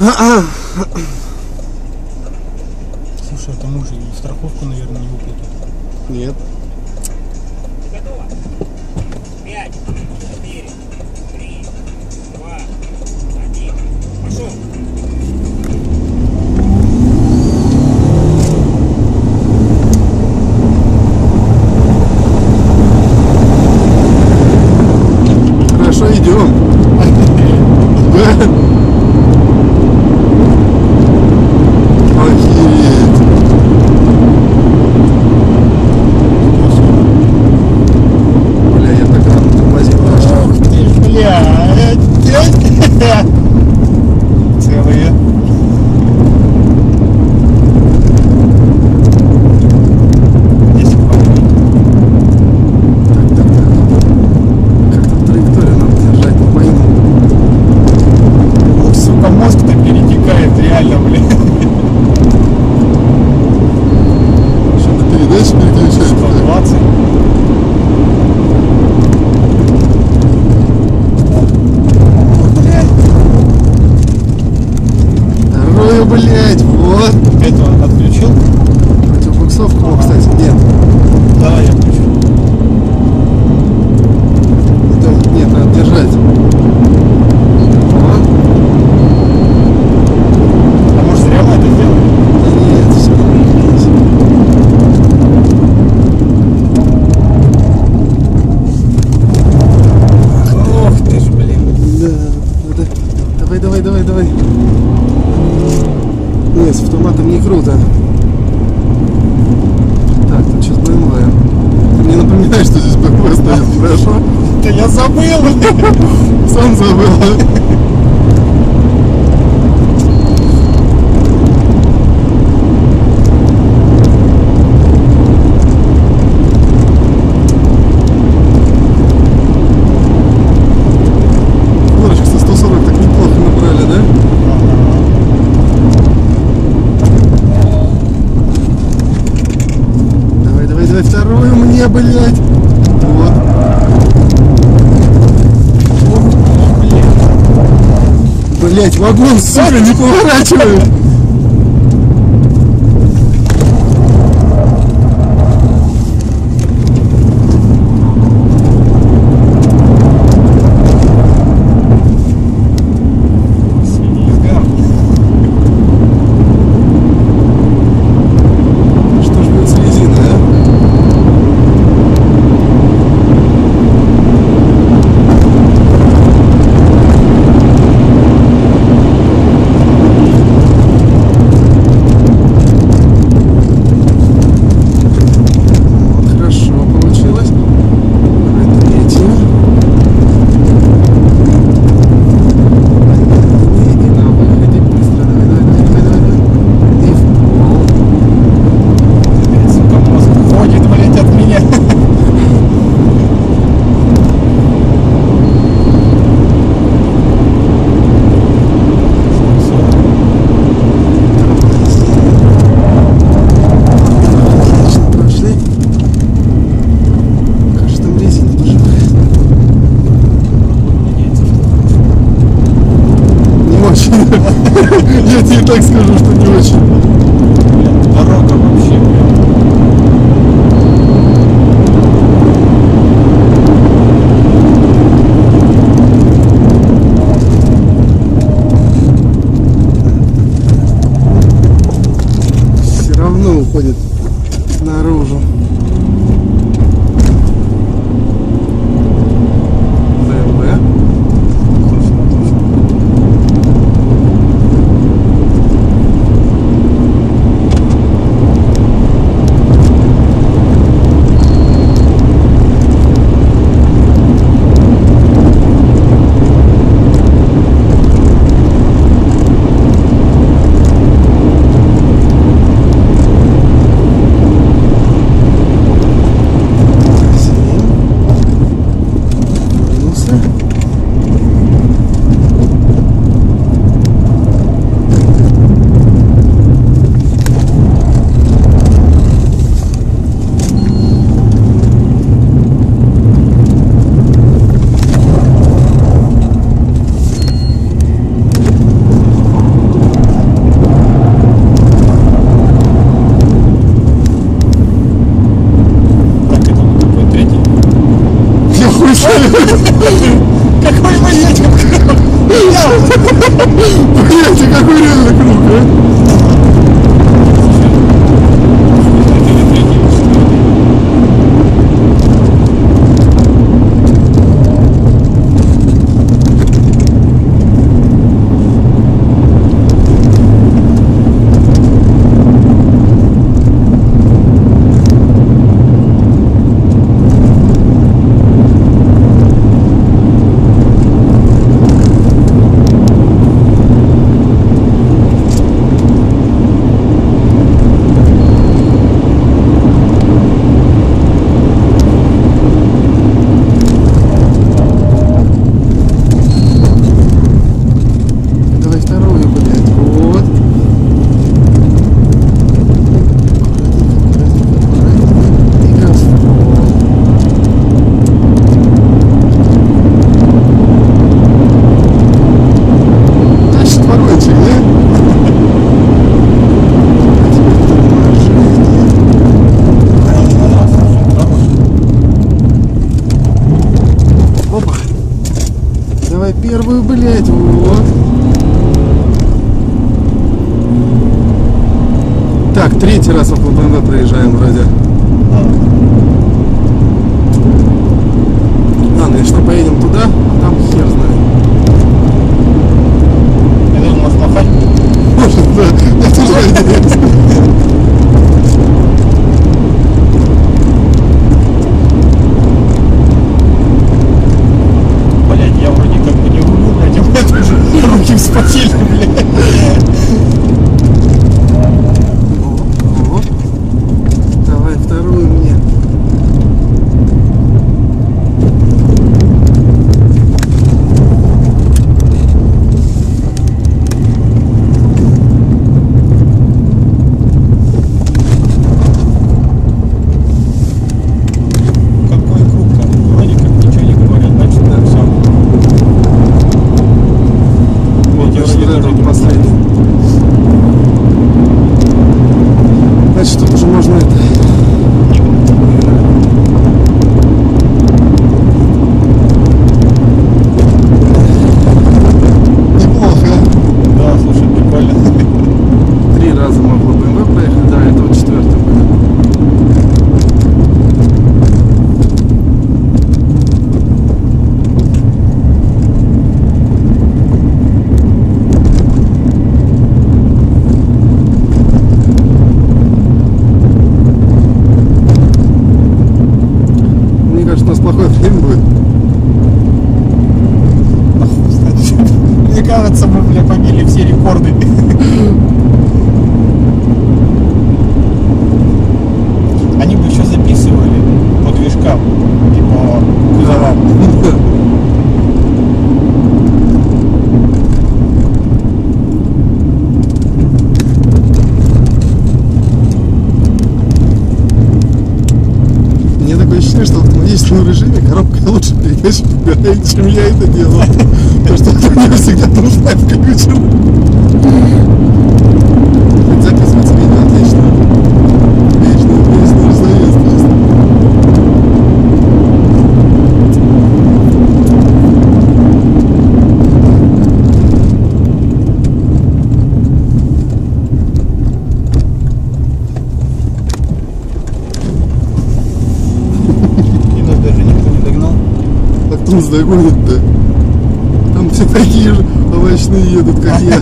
Слушай, это муж и страховку, наверное, не выплатит. Нет. Готово. 5, 4, 3, 2, 1. Пошел. Хорошо, идем. Да. Охереть. Бля, я так рано тормозил. Ух ты ж, блядь. Целые. Как там траекторию надо держать, не пойму. Ух, сука, мозг-то перетекает, реально, блядь. Что, на передачу переключать? 120. Вторую, блядь, вот. Это отключил? Противобуксовку, о, кстати, нет. Да, я включил. Это, нет, надо держать. Вот. А может зря мы это сделали? Да нет, все нормально. Ох ты ж, блин. Да, давай, давай, давай, давай. Нет, с автоматом не круто. Так, тут сейчас БМВ. Ты мне напоминаешь, что здесь БМВ стоит, хорошо? Да я забыл, блин. Сам забыл. Короче, со 140 так неплохо набрали, да? Давай, давай, давай, вторую мне, блядь. Вот. Блять, вагон, сука, не поворачивает. Что ж будет с резиной, а? Вот, хорошо получилось. Давай третью. И на выходе быстро. Давай, давай, давай, давай, давай. И в пол. Сука, мозг ходит, блядь, от меня. Отлично прошли. Кажется, там резина тоже, блядь. Не очень. Я тебе так скажу, что не очень. Блядь, дорога вообще, блядь. Все равно уходит наружу. БМВ. Точно, точно. Какой мы едем круг? Блядь, какой реально круг, а? Давай вторую, блядь, вот. И газ. Тащит поройчик, да? А теперь торможение. Опа. Давай первую, блядь, вот. Так, третий раз около БМВ проезжаем вроде. Ладно, если что, поедем туда, а там хер знает. Я думал, может, махать? Может, да. Это же идея. Блядь, я вроде как бы не рулю, блядь, а у меня тоже руки вспотели, блядь. Оп. Давай вторую мне. Какой круг там? Вроде как ничего не говорят, значит, да, все. Вот, Эти значит, вроде вот это тоже вот последний. Значит, тут уже можно это... Неплохо. Да, слушай, прикольно. 3 раза могло БМВ проехать, да, это вот четвертый будет. Мне кажется, у нас плохое время будет. Нахуй, кстати. Мне кажется, мы, бля, побили все рекорды. Они бы еще записывали по движкам и по кузовам. Мне такое ощущение, что в автоматическом режиме коробка лучше передач выбирает, чем я это делаю. Потому что это мне всегда нужно включено. Записывается видео отлично. Вечная песня разновестность. И нас даже никто не догнал. А кто нас догонит-то? Там все такие же овощные едут, как я.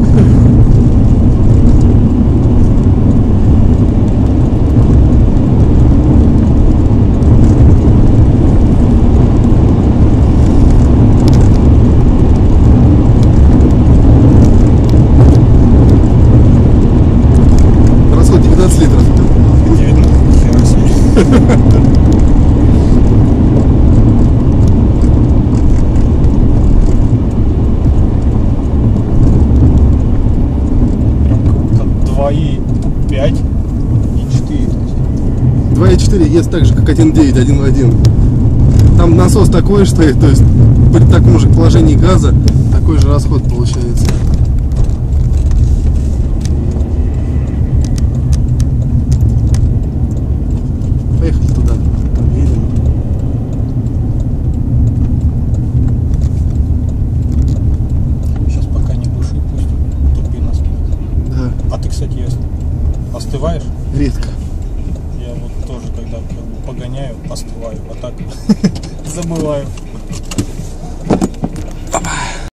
Расход 19 литров. 19, хера себе. Прям как 2,5 и 4. 2.4 ест так же, как 1.9, 1 в 1. Там насос такой, что то есть при таком же положении газа такой же расход получается. Поехали туда. Едем. кстати, остываешь? Редко. Я вот тоже, когда как бы погоняю, остываю, а так забываю.